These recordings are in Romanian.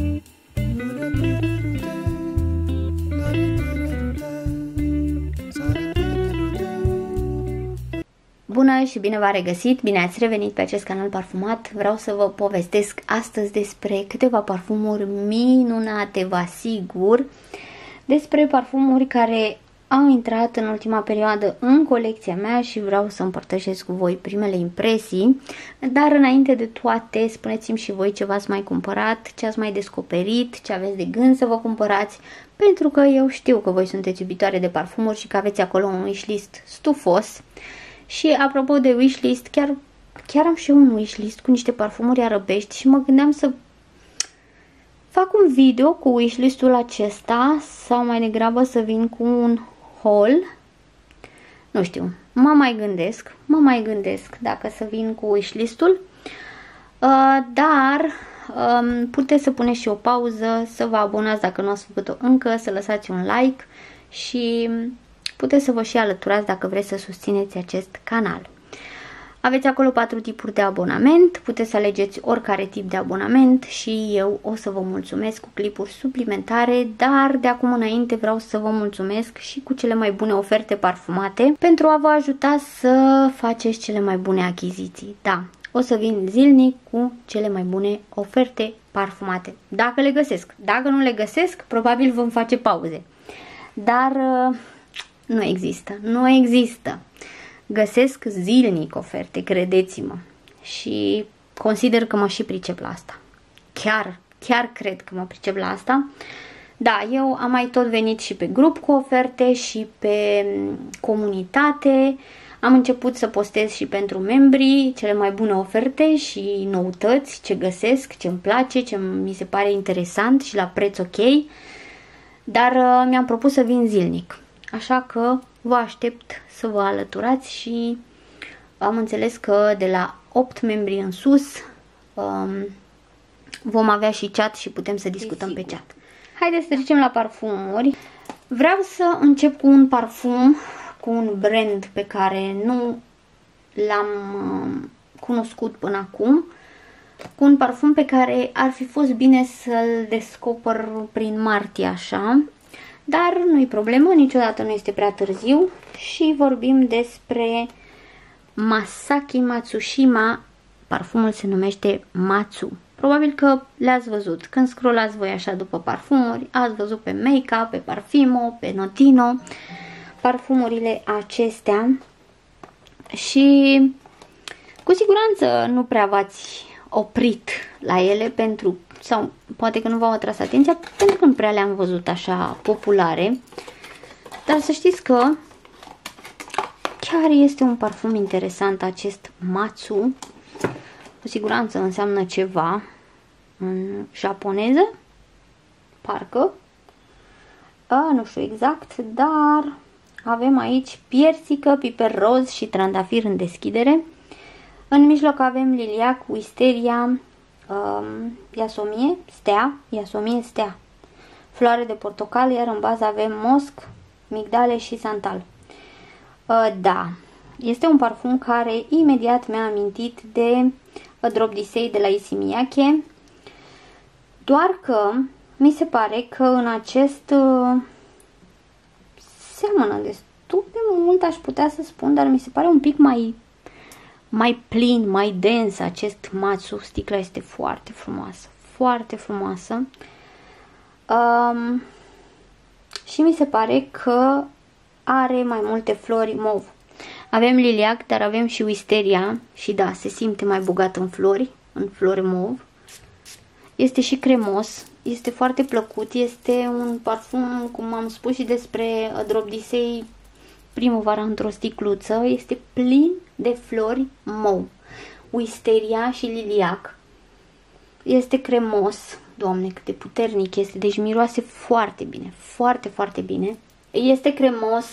Bună și bine v-am regăsit, bine ați revenit pe acest canal parfumat. Vreau să vă povestesc astăzi despre câteva parfumuri minunate, vă asigur, despre parfumuri care au intrat în ultima perioadă în colecția mea și vreau să împărtășesc cu voi primele impresii. Dar înainte de toate, spuneți-mi și voi ce v-ați mai cumpărat, ce ați mai descoperit, ce aveți de gând să vă cumpărați, pentru că eu știu că voi sunteți iubitoare de parfumuri și că aveți acolo un wishlist stufos. Și apropo de wishlist, chiar am și eu un wishlist cu niște parfumuri arabești și mă gândeam să fac un video cu wishlist-ul acesta sau mai degrabă să vin cu un haul. Nu știu, mă mai gândesc dacă să vin cu wishlist-ul, dar puteți să puneți și o pauză, să vă abonați dacă nu ați făcut-o încă, să lăsați un like și puteți să vă și alăturați dacă vreți să susțineți acest canal. Aveți acolo 4 tipuri de abonament, puteți să alegeți oricare tip de abonament și eu o să vă mulțumesc cu clipuri suplimentare, dar de acum înainte vreau să vă mulțumesc și cu cele mai bune oferte parfumate pentru a vă ajuta să faceți cele mai bune achiziții. Da, o să vin zilnic cu cele mai bune oferte parfumate, dacă le găsesc. Dacă nu le găsesc, probabil vom face pauze. Dar nu există. Găsesc zilnic oferte, credeți-mă. Și consider că mă și pricep la asta. Chiar cred că mă pricep la asta. Da, eu am mai tot venit și pe grup cu oferte și pe comunitate. Am început să postez și pentru membrii cele mai bune oferte și noutăți, ce găsesc, ce îmi place, ce mi se pare interesant și la preț ok. Dar mi-am propus să vin zilnic. Așa că vă aștept să vă alăturați și am înțeles că de la 8 membri în sus vom avea și chat și putem să discutăm pe chat. Haideți să trecem la parfumuri. Vreau să încep cu un parfum, cu un brand pe care nu l-am cunoscut până acum, cu un parfum pe care ar fi fost bine să-l descoper prin martie așa. Dar nu-i problemă, niciodată nu este prea târziu și vorbim despre Masaki Matsushima. Parfumul se numește Matsu. Probabil că le-ați văzut. Când scrollați voi așa după parfumuri, ați văzut pe Make-up, pe Parfimo, pe Notino, parfumurile acestea și cu siguranță nu prea v-ați oprit la ele sau poate că nu v-au atras atenția pentru că nu prea le-am văzut așa populare. Dar să știți că chiar este un parfum interesant acest Matsu. Cu siguranță înseamnă ceva în japoneză, parcă. Nu știu exact, dar avem aici piersică, piper roz și trandafir în deschidere. În mijloc avem liliac, wisteria, Iasomie stea, floare de portocal, iar în bază avem mosc, migdale și santal. Da, este un parfum care imediat mi-a amintit de A Drop D'Issei de la Issey Miyake, doar că mi se pare că în acest seamănă destul de mult, aș putea să spun, dar mi se pare un pic mai plin, mai dens acest Matsu. Sticla este foarte frumoasă, foarte frumoasă. Și mi se pare că are mai multe flori mov. Avem liliac, dar avem și wisteria și da, se simte mai bogat în flori mov. Este și cremos, este foarte plăcut, este un parfum, cum am spus și despre A Drop D'Issei, primăvara într-o sticluță, este plin de flori mov. Wisteria și liliac. Este cremos. Doamne, cât de puternic este. Deci miroase foarte bine. Foarte, foarte bine. Este cremos.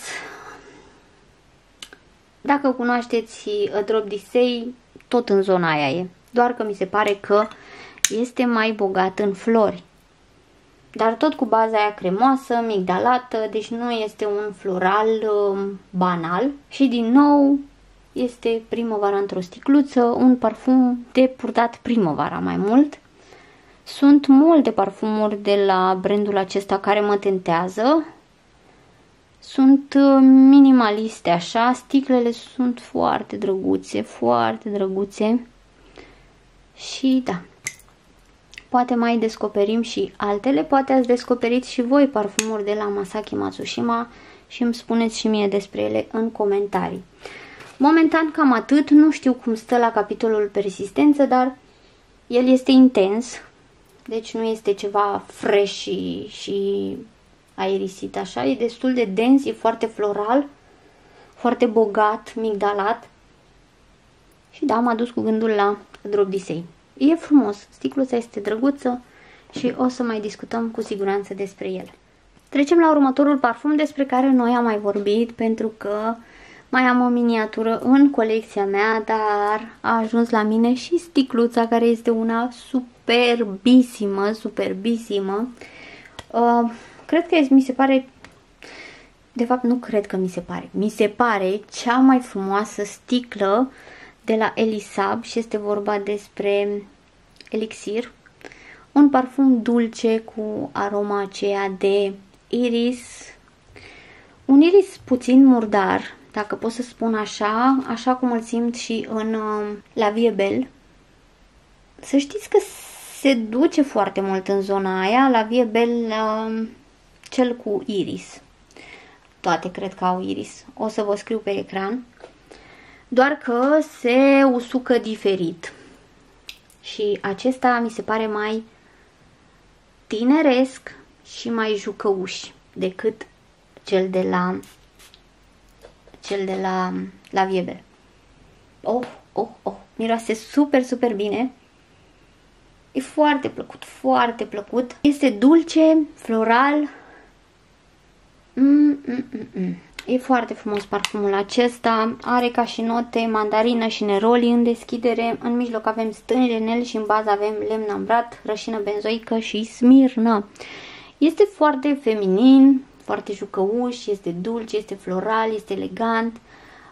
Dacă cunoașteți A Drop D'Issei, tot în zona aia e. Doar că mi se pare că este mai bogat în flori. Dar tot cu baza aia cremoasă, migdalată, deci nu este un floral banal. Și din nou este primăvara într-o sticluță, un parfum de purtat primăvara mai mult. Sunt multe parfumuri de la brandul acesta care mă tentează. Sunt minimaliste așa, sticlele sunt foarte drăguțe, foarte drăguțe. Și da, poate mai descoperim și altele, poate ați descoperit și voi parfumuri de la Masaki Matsushima și îmi spuneți și mie despre ele în comentarii. Momentan cam atât, nu știu cum stă la capitolul persistență, dar el este intens, deci nu este ceva fresh și aerisit așa, e destul de dens, e foarte floral, foarte bogat, migdalat. Și da, m-a dus cu gândul la drobdisei. E frumos, sticluța este drăguță și o să mai discutăm cu siguranță despre el. Trecem la următorul parfum despre care noi am mai vorbit, pentru că mai am o miniatură în colecția mea, dar a ajuns la mine și sticluța, care este una superbisimă, superbisimă. Cred că mi se pare, de fapt nu cred că mi se pare cea mai frumoasă sticlă de la Elisab și este vorba despre Elixir. Un parfum dulce cu aroma aceea de iris, un iris puțin murdar, dacă pot să spun așa, așa cum îl simt și în La Vie Belle. Să știți că se duce foarte mult în zona aia, La Vie Belle, cel cu iris. Toate cred că au iris. O să vă scriu pe ecran. Doar că se usucă diferit. Și acesta mi se pare mai tineresc și mai jucăuș decât cel de la Vie Belle. Oh, miroase super, super bine. E foarte plăcut, foarte plăcut. Este dulce, floral. E foarte frumos parfumul acesta. Are ca și note mandarină și neroli în deschidere. În mijloc avem stânjenel și în bază avem lemn ambrat, rășină benzoică și smirnă. Este foarte feminin, foarte jucăuș, este dulce, este floral, este elegant.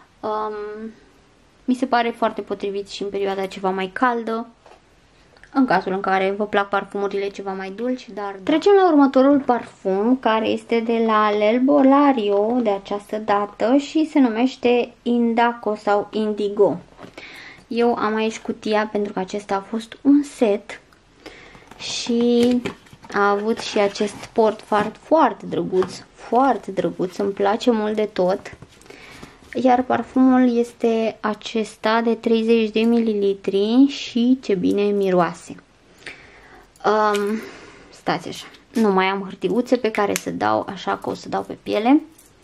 Mi se pare foarte potrivit și în perioada ceva mai caldă, în cazul în care vă plac parfumurile ceva mai dulci, dar da. Trecem la următorul parfum, care este de la L'Herbolario de această dată și se numește Indaco sau Indigo. Eu am aici cutia pentru că acesta a fost un set și a avut și acest portfart foarte drăguț, îmi place mult de tot. Iar parfumul este acesta de 30 de mililitri și ce bine miroase. Stați așa, nu mai am hârtiuțe pe care să dau, așa că o să dau pe piele.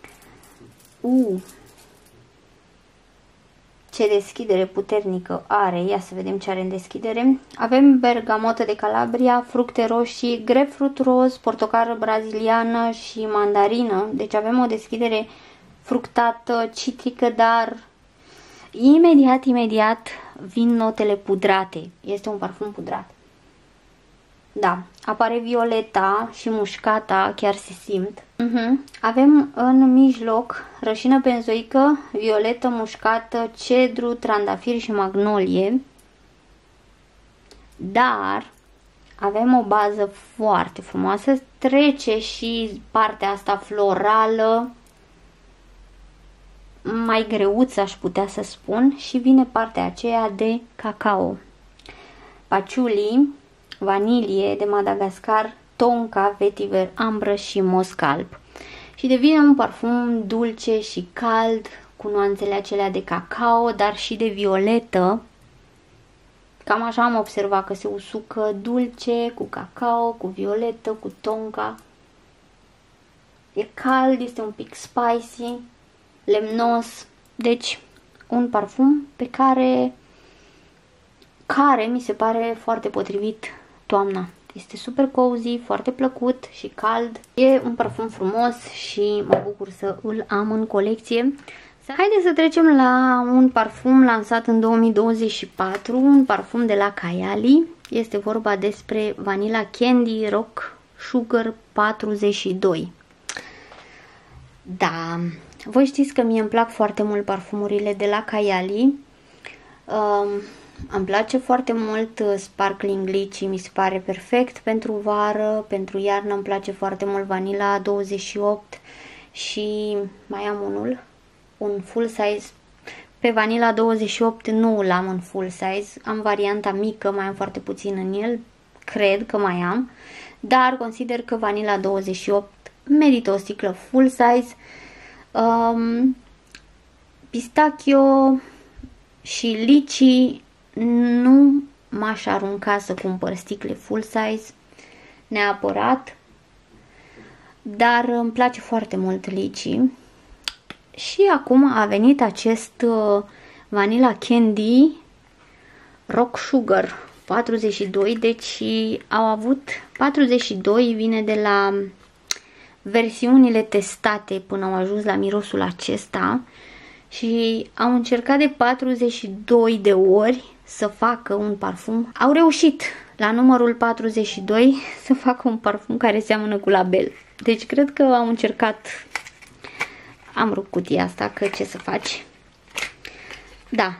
Ce deschidere puternică are, ia să vedem ce are în deschidere. Avem bergamotă de Calabria, fructe roșii, grapefruit roz, portocală braziliană și mandarină. Deci avem o deschidere fructată, citrică, dar imediat vin notele pudrate. Este un parfum pudrat. Da, apare violeta și mușcata, chiar se simt. Avem în mijloc rășină benzoică, violetă, mușcată, cedru, trandafir și magnolie. Dar avem o bază foarte frumoasă, trece și partea asta florală, mai greuță aș putea să spun, și vine partea aceea de cacao, paciuli, vanilie de Madagascar, tonka, vetiver, ambră și moscalb. Și devine un parfum dulce și cald, cu nuanțele acelea de cacao, dar și de violetă. Cam așa am observat că se usucă dulce, cu cacao, cu violetă, cu tonka. E cald, este un pic spicy, lemnos, deci un parfum pe care mi se pare foarte potrivit toamna. Este super cozy, foarte plăcut și cald. E un parfum frumos și mă bucur să îl am în colecție. Haideți să trecem la un parfum lansat în 2024, un parfum de la Kayali. Este vorba despre Vanilla Candy Rock Sugar 42. Da, voi știți că mie îmi plac foarte mult parfumurile de la Kayali. Îmi place foarte mult Sparkling Lychee, mi se pare perfect pentru vară, pentru iarnă îmi place foarte mult Vanilla 28 și mai am un full size. Pe Vanilla 28 nu l-am în full size, am varianta mică, mai am foarte puțin în el, cred că mai am, dar consider că Vanilla 28 merită o sticlă full size. Pistachio și Lychee nu m-aș arunca să cumpăr sticle full size neapărat, dar îmi place foarte mult Lychee. Și acum a venit acest Vanilla Candy Rock Sugar 42, deci au avut 42, vine de la versiunile testate până au ajuns la mirosul acesta și au încercat de 42 de ori să facă un parfum. Au reușit la numărul 42 să facă un parfum care seamănă cu Label. Deci cred că au încercat. Am rupt cutia asta, că ce să faci. Da.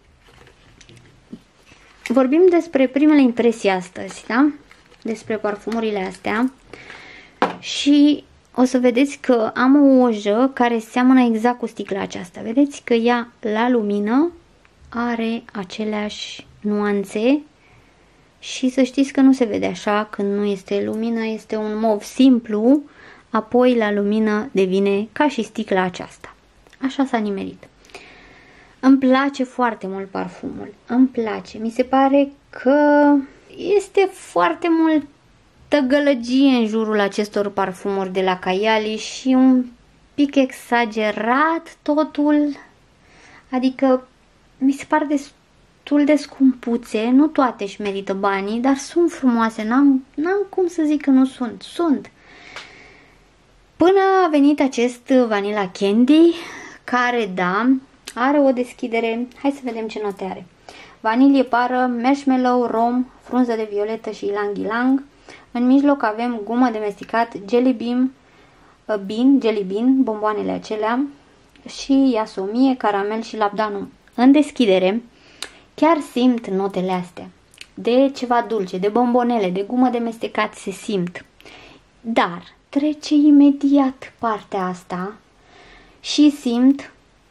Vorbim despre primele impresii astăzi, da? Despre parfumurile astea. Și o să vedeți că am o ojă care seamănă exact cu sticla aceasta. Vedeți că ea la lumină are aceleași nuanțe și să știți că nu se vede așa când nu este lumină, este un mov simplu, apoi la lumină devine ca și sticla aceasta. Așa s-a nimerit. Îmi place foarte mult parfumul, îmi place, mi se pare că este foarte multă gălăgie în jurul acestor parfumuri de la Kayali și un pic exagerat totul, adică mi se pare destul de scumpuțe, nu toate își merită banii, dar sunt frumoase, n-am cum să zic că nu sunt. Până a venit acest Vanilla Candy, care, da, are o deschidere. Hai să vedem ce note are. Vanilie pară, marshmallow, rom, frunză de violetă și ylang-ylang. În mijloc avem gumă de mestecat, jelly bean, bomboanele acelea, și iasomie, caramel și labdanum. În deschidere chiar simt notele astea de ceva dulce, de bombonele, de gumă de mestecat, se simt. Dar trece imediat partea asta și simt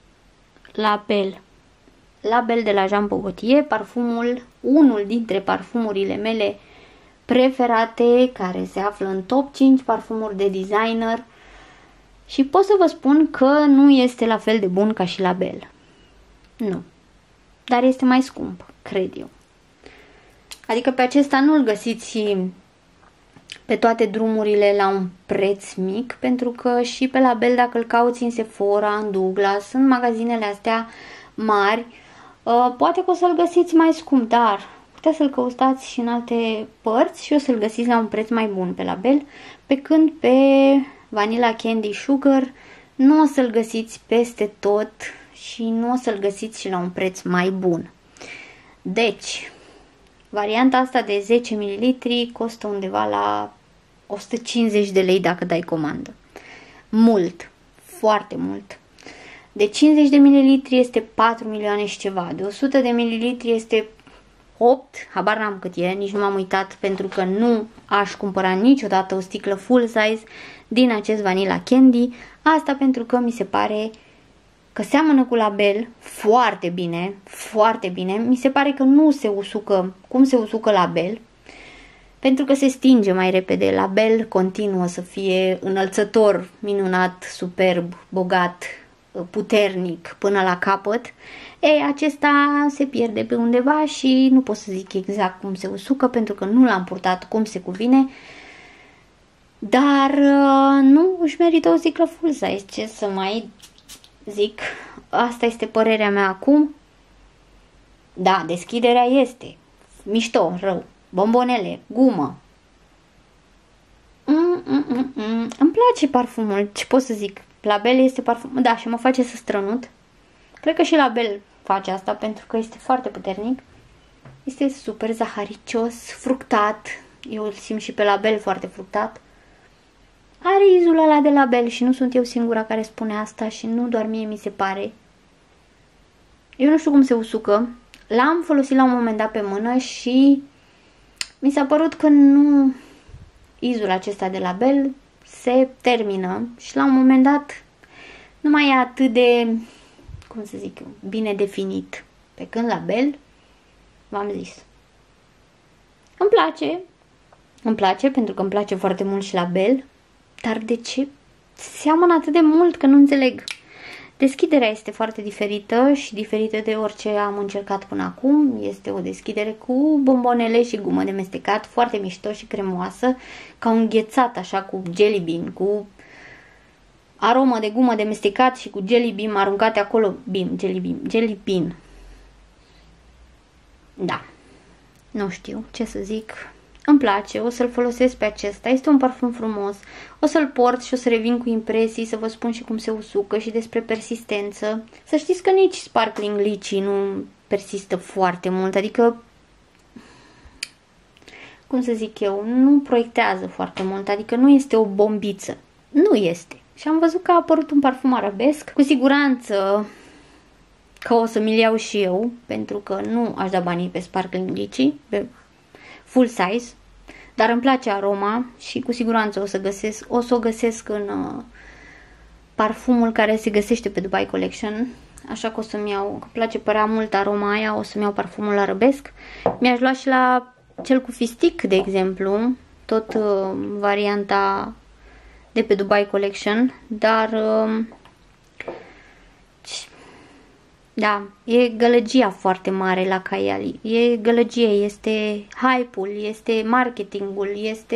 Label de la Jean Paul Gaultier, parfumul, unul dintre parfumurile mele preferate, care se află în top 5 parfumuri de designer, și pot să vă spun că nu este la fel de bun ca și Label. Nu. Dar este mai scump, cred eu. Adică pe acesta nu-l găsiți pe toate drumurile la un preț mic, pentru că și pe Label, dacă îl cauți în Sephora, în Douglas, în magazinele astea mari, poate că o să-l găsiți mai scump, dar puteți să-l căutați și în alte părți și o să-l găsiți la un preț mai bun pe Label, pe când pe Vanilla Candy Sugar nu o să-l găsiți peste tot și nu o să-l găsiți și la un preț mai bun. Deci, varianta asta de 10 ml costă undeva la 150 de lei dacă dai comandă. Mult, foarte mult. De 50 de ml este 4 milioane și ceva, de 100 de ml este 8, habar n-am cât e, nici nu m-am uitat, pentru că nu aș cumpăra niciodată o sticlă full size din acest Vanilla Candy. Asta pentru că mi se pare că seamănă cu Label foarte bine, foarte bine. Mi se pare că nu se usucă cum se usucă Label, pentru că se stinge mai repede. Label continuă să fie înălțător, minunat, superb, bogat, puternic până la capăt. Ei, acesta se pierde pe undeva și nu pot să zic exact cum se usucă, pentru că nu l-am purtat cum se cuvine. Dar nu își merită o sticlă full size, ce să mai zic. Asta este părerea mea acum. Da, deschiderea este mișto, rău, bombonele, gumă. Îmi place parfumul, ce pot să zic. Label este parfum, da, și mă face să strănut. Cred că și Label face asta, pentru că este foarte puternic. Este super zaharicios, fructat. Eu îl simt și pe Label foarte fructat. Are izul ăla de Label și nu sunt eu singura care spune asta și nu doar mie mi se pare. Eu nu știu cum se usucă. L-am folosit la un moment dat pe mână și mi s-a părut că nu, izul acesta de la Bell se termină și la un moment dat nu mai e atât de, cum să zic eu, bine definit. Pe când la Bell, v-am zis, îmi place pentru că îmi place foarte mult și la Bell, dar de ce seamănă atât de mult că nu înțeleg. Deschiderea este foarte diferită și diferită de orice am încercat până acum. Este o deschidere cu bombonele și gumă de mestecat, foarte mișto și cremoasă, ca un ghețat așa cu jelly bean, cu aromă de gumă de mestecat și cu jelly bean aruncate acolo. Jelly bean. Da, nu știu ce să zic. Îmi place, o să-l folosesc pe acesta, este un parfum frumos, o să-l port și o să revin cu impresii, să vă spun și cum se usucă și despre persistență. Să știți că nici Sparkling Lychee nu persistă foarte mult, adică, cum să zic eu, nu proiectează foarte mult, adică nu este o bombiță, nu este. Și am văzut că a apărut un parfum arabesc, cu siguranță că o să mi-l iau și eu, pentru că nu aș da banii pe Sparkling Lychee, pe full size, dar îmi place aroma și cu siguranță o să o găsesc în parfumul care se găsește pe Dubai Collection, așa că o să-mi iau, că îmi place părea mult aroma aia, o să-mi iau parfumul arabesc. Mi-aș lua și la cel cu fistic, de exemplu, tot varianta de pe Dubai Collection, dar da, e gălăgia foarte mare la Kayali. E gălăgie, este hype-ul, este marketingul,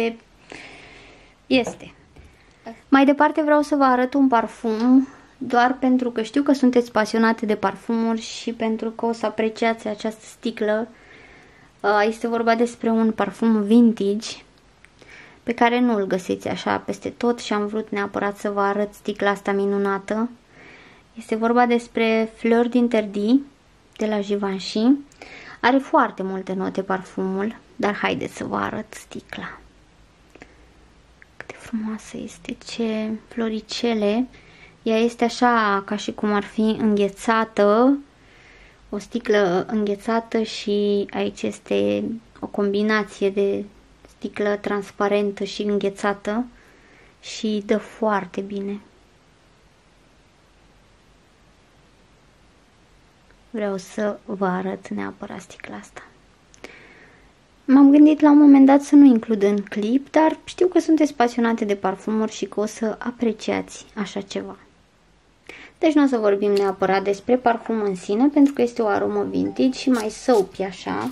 este. Mai departe vreau să vă arăt un parfum, doar pentru că știu că sunteți pasionate de parfumuri și pentru că o să apreciați această sticlă. Este vorba despre un parfum vintage pe care nu îl găsiți așa peste tot și am vrut neapărat să vă arăt sticla asta minunată. Este vorba despre Fleur d'Interdit de la Givenchy. Are foarte multe note parfumul, dar haideți să vă arăt sticla. Cât de frumoasă este, ce floricele. Ea este așa ca și cum ar fi înghețată, o sticlă înghețată și aici este o combinație de sticlă transparentă și înghețată și dă foarte bine. Vreau să vă arăt neapărat sticla asta. M-am gândit la un moment dat să nu includ în clip, dar știu că sunteți pasionate de parfumuri și că o să apreciați așa ceva. Deci nu o să vorbim neapărat despre parfum în sine, pentru că este o aromă vintage și mai soapy așa.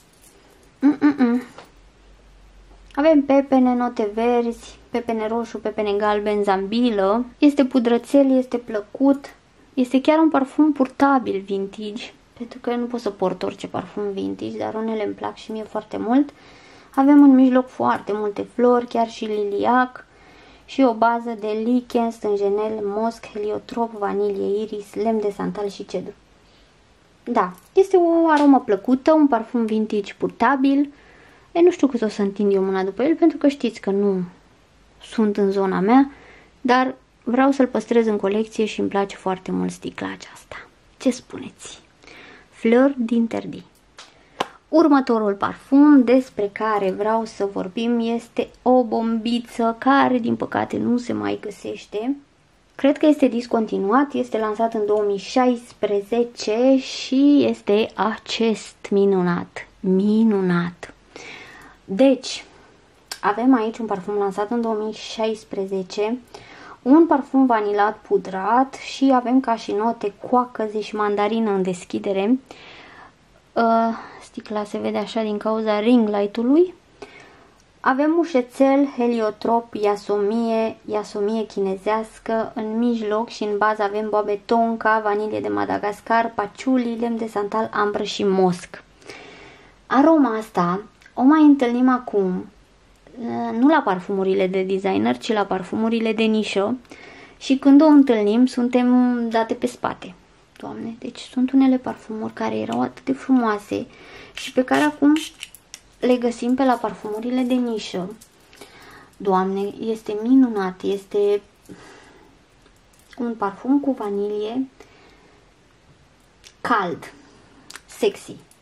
Avem pepene, note verzi, pepene roșu, pepene galben, zambilă. Este pudrățel, este plăcut. Este chiar un parfum purtabil vintage, pentru că eu nu pot să port orice parfum vintage, dar unele îmi plac și mie foarte mult. Avem în mijloc foarte multe flori, chiar și liliac, și o bază de lichen, stânjenel, mosc, heliotrop, vanilie, iris, lemn de santal și cedru. Da, este o aromă plăcută, un parfum vintage purtabil. Nu știu cât o să întind eu mâna după el, pentru că știți că nu sunt în zona mea, dar vreau să-l păstrez în colecție și îmi place foarte mult sticla aceasta. Ce spuneți? Fleur d'Interdit. Următorul parfum despre care vreau să vorbim este o bombiță care, din păcate, nu se mai găsește. Cred că este discontinuat, este lansat în 2016 și este acest minunat. Deci, avem aici un parfum lansat în 2016, un parfum vanilat pudrat și avem ca și note coacăze și mandarină în deschidere. Sticla se vede așa din cauza ring light-ului. Avem mușețel, heliotrop, iasomie chinezească, în mijloc și în bază avem boabe tonka, vanilie de Madagascar, paciuli, lemn de santal, ambră și mosc. Aroma asta o mai întâlnim acum, nu la parfumurile de designer, ci la parfumurile de nișă și când o întâlnim suntem date pe spate. Doamne, deci sunt unele parfumuri care erau atât de frumoase și pe care acum le găsim pe la parfumurile de nișă. Doamne, este minunat, este un parfum cu vanilie cald, sexy.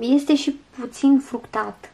este și puțin fructat.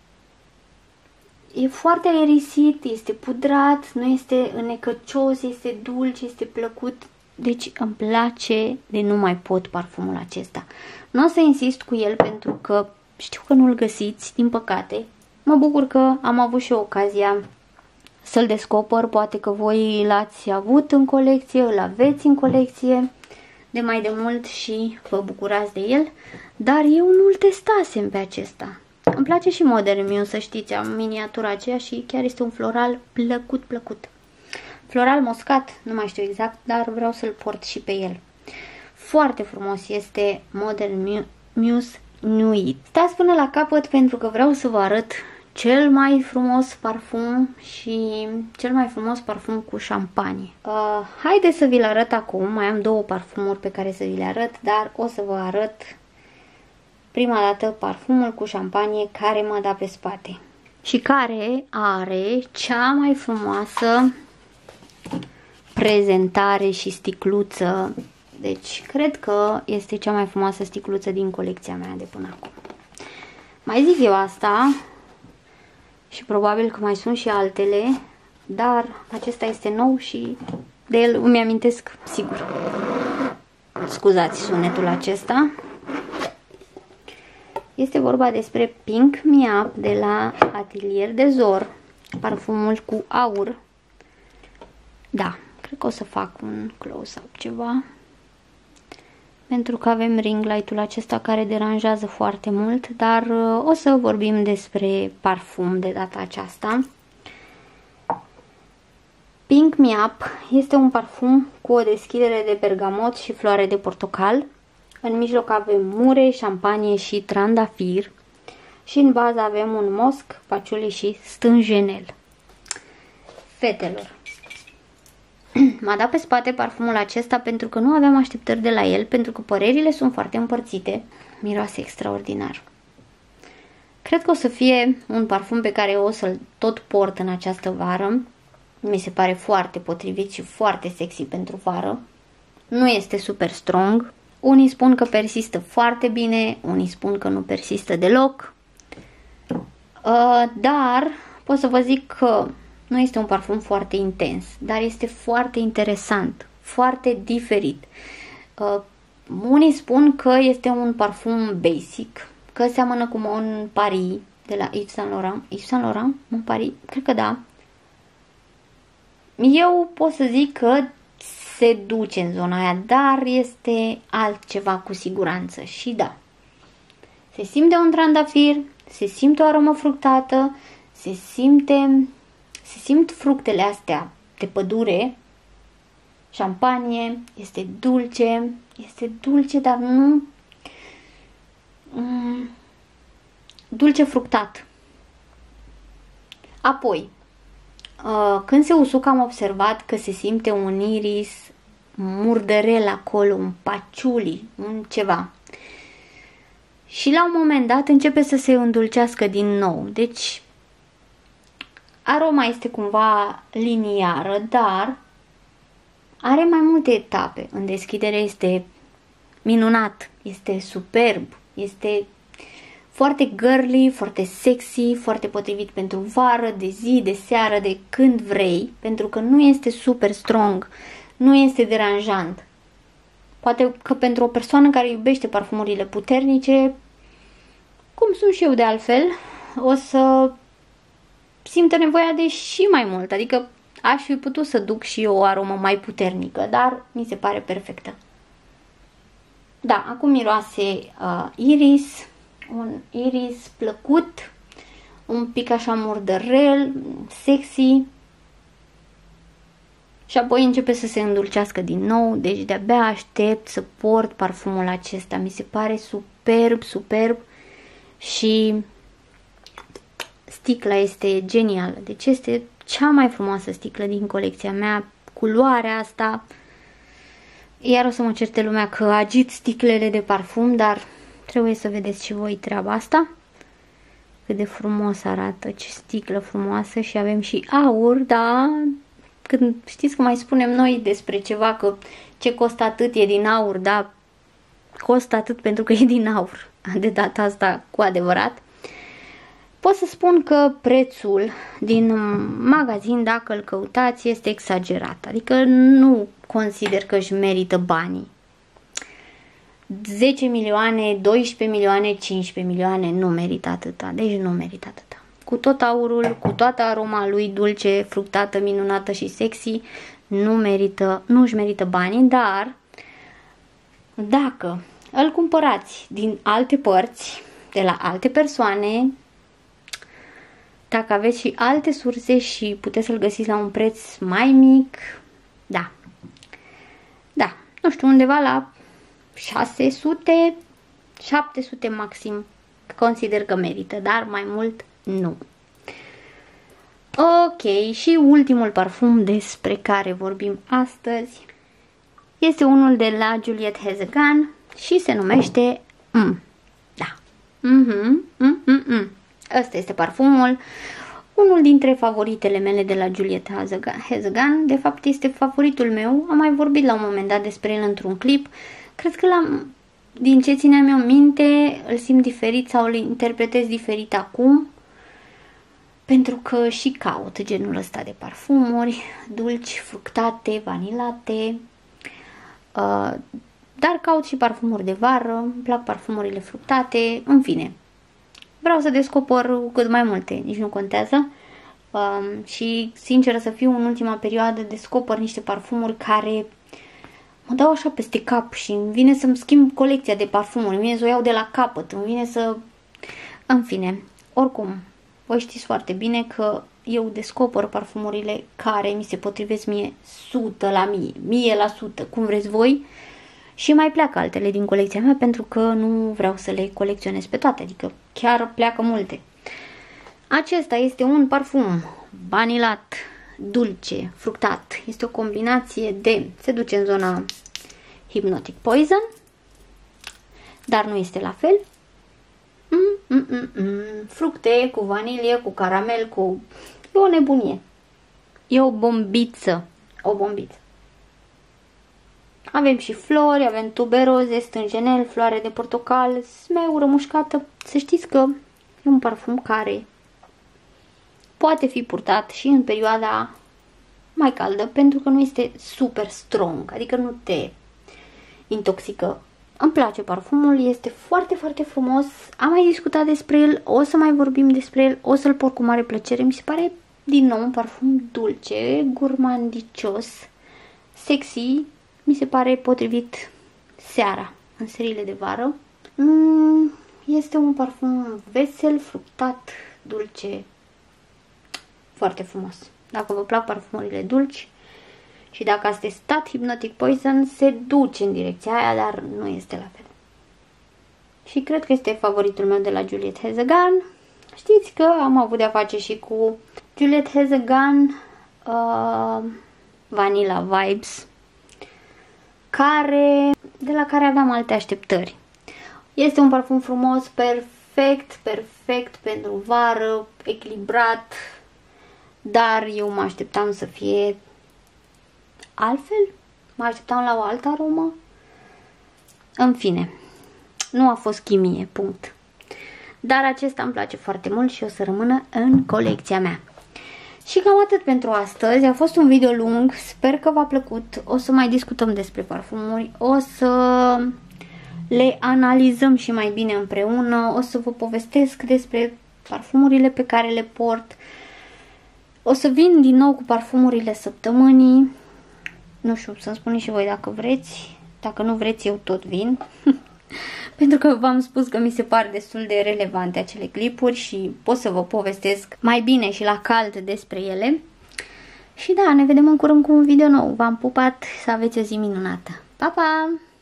E foarte aerisit, este pudrat, nu este înnecăcios, este dulce, este plăcut. Deci îmi place de nu mai pot parfumul acesta. Nu o să insist cu el pentru că știu că nu-l găsiți, din păcate. Mă bucur că am avut și ocazia să-l descoper. Poate că voi l-ați avut în colecție, îl aveți în colecție de mai de mult și vă bucurați de el. Dar eu nu-l testasem pe acesta. Îmi place și Modern Muse, să știți, am miniatura aceea și chiar este un floral plăcut. Floral moscat, nu mai știu exact, dar vreau să-l port și pe el. Foarte frumos este Modern Muse Nude. Stați până la capăt pentru că vreau să vă arăt cel mai frumos parfum și cel mai frumos parfum cu șampanie. Haideți să vi-l arăt acum, mai am două parfumuri pe care să vi le arăt, dar o să vă arăt prima dată parfumul cu șampanie care m-a dat pe spate și care are cea mai frumoasă prezentare și sticluță. Deci cred că este cea mai frumoasă sticluță din colecția mea de până acum. Mai zic eu asta și probabil că mai sunt și altele, dar acesta este nou și de el îmi amintesc sigur. Scuzați sunetul acesta. Este vorba despre Pink Me Up de la Atelier des Ors, parfumul cu aur. Da, cred că o să fac un close-up ceva, pentru că avem ring light-ul acesta care deranjează foarte mult, dar o să vorbim despre parfum de data aceasta. Pink Me Up este un parfum cu o deschidere de bergamot și floare de portocal. În mijloc avem mure, șampanie și trandafir și în bază avem un mosc, paciuli și stânjenel. Fetelor, m-a dat pe spate parfumul acesta pentru că nu aveam așteptări de la el, pentru că părerile sunt foarte împărțite. Miroase extraordinar. Cred că o să fie un parfum pe care o să-l tot port în această vară. Mi se pare foarte potrivit și foarte sexy pentru vară. Nu este super strong. Unii spun că persistă foarte bine, unii spun că nu persistă deloc. Dar pot să vă zic că nu este un parfum foarte intens, dar este foarte interesant, foarte diferit. Unii spun că este un parfum basic, că seamănă cu Mon Paris de la Yves Saint Laurent. Yves Saint Laurent? Mon Paris? Cred că da. Eu pot să zic că se duce în zona aia, dar este altceva cu siguranță. Și da, se simte un trandafir, se simte o aromă fructată, se simt fructele astea de pădure, șampanie, este dulce, dar nu dulce fructat. Apoi, când se usucă am observat că se simte un iris murdărel acolo, un paciuli, un ceva. Și la un moment dat începe să se îndulcească din nou. Deci aroma este cumva liniară, dar are mai multe etape. În deschidere este minunat, este superb, este foarte girly, foarte sexy, foarte potrivit pentru vară, de zi, de seară, de când vrei, pentru că nu este super strong, nu este deranjant. Poate că pentru o persoană care iubește parfumurile puternice, cum sunt și eu de altfel, o să simtă nevoia de și mai mult, adică aș fi putut să duc și eu o aromă mai puternică, dar mi se pare perfectă. Da, acum miroase iris, un iris plăcut, un pic așa murdărel, sexy și apoi începe să se îndulcească din nou, deci de-abia aștept să port parfumul acesta, mi se pare superb și sticla este genială, deci este cea mai frumoasă sticlă din colecția mea, culoarea asta, iar o să mă certe lumea că agit sticlele de parfum, dar trebuie să vedeți și voi treaba asta. Cât de frumos arată, ce sticlă frumoasă și avem și aur, da? Când știți că mai spunem noi despre ceva că ce costă atât e din aur, da? Costă atât pentru că e din aur. de data asta cu adevărat. Pot să spun că prețul din magazin, dacă îl căutați, este exagerat. Adică nu consider că își merită banii. 10 milioane, 12 milioane, 15 milioane, nu merită atâta. Deci nu merită atâta. Cu tot aurul, cu toată aroma lui dulce, fructată, minunată și sexy, nu își merită banii, dar dacă îl cumpărați din alte părți, de la alte persoane, dacă aveți și alte surse și puteți să-l găsiți la un preț mai mic, da, nu știu, undeva la 600, 700 maxim, consider că merită, dar mai mult nu. Ok, și ultimul parfum despre care vorbim astăzi este unul de la Juliette Hazegan și se numește Ăsta este parfumul, unul dintre favoritele mele de la Juliette Hazegan. De fapt este favoritul meu, am mai vorbit la un moment dat despre el într-un clip. Cred că din ce țineam eu minte, îl simt diferit sau îl interpretez diferit acum, pentru că și caut genul ăsta de parfumuri, dulci, fructate, vanilate, dar caut și parfumuri de vară, îmi plac parfumurile fructate, în fine. Vreau să descoper cât mai multe, nici nu contează. Și, sinceră să fiu, în ultima perioadă descoper niște parfumuri care mă dau așa peste cap și îmi vine să-mi schimb colecția de parfumuri, îmi vine să o iau de la capăt, îmi vine să... În fine, oricum, voi știți foarte bine că eu descoper parfumurile care mi se potrivesc mie 100 la 1000%, cum vreți voi, și mai pleacă altele din colecția mea pentru că nu vreau să le colecționez pe toate, adică chiar pleacă multe. Acesta este un parfum vanilat, dulce, fructat. Este o combinație de... se duce în zona Hypnotic Poison, dar nu este la fel. Fructe cu vanilie, cu caramel, cu... E o nebunie. E o bombiță. O bombiță. Avem și flori, avem tuberoze, stânjenel, floare de portocal, smeură mușcată. Să știți că e un parfum care poate fi purtat și în perioada mai caldă, pentru că nu este super strong, adică nu te intoxică. Îmi place parfumul, este foarte, foarte frumos. Am mai discutat despre el, o să mai vorbim despre el, o să-l port cu mare plăcere. Mi se pare din nou un parfum dulce, gurmandicios, sexy. Mi se pare potrivit seara, în seriile de vară. Este un parfum vesel, fructat, dulce, foarte frumos. Dacă vă plac parfumurile dulci și dacă ați testat Hypnotic Poison, se duce în direcția aia, dar nu este la fel. Și cred că este favoritul meu de la Juliette Hazegan. Știți că am avut de-a face și cu Juliette Hazegan Vanilla Vibes, de la care aveam alte așteptări. Este un parfum frumos, perfect pentru vară, echilibrat, dar eu mă așteptam să fie altfel, mă așteptam la o altă aromă. În fine, nu a fost chimie, punct. Dar acesta îmi place foarte mult și o să rămână în colecția mea. Și cam atât pentru astăzi. A fost un video lung, sper că v-a plăcut. O să mai discutăm despre parfumuri, o să le analizăm și mai bine împreună, o să vă povestesc despre parfumurile pe care le port. O să vin din nou cu parfumurile săptămânii. Nu știu, să-mi spuneți și voi dacă vreți. Dacă nu vreți, eu tot vin. Pentru că v-am spus că mi se par destul de relevante acele clipuri și pot să vă povestesc mai bine și la cald despre ele. Și da, ne vedem în curând cu un video nou. V-am pupat, să aveți o zi minunată. Pa, pa!